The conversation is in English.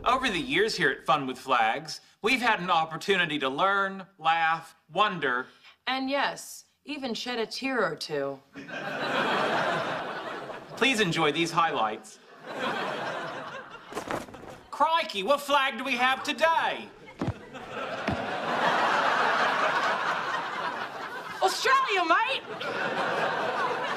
Over the years here at Fun with Flags, we've had an opportunity to learn, laugh, wonder, and yes, even shed a tear or two. Please enjoy these highlights. Crikey, what flag do we have today? Australia, mate!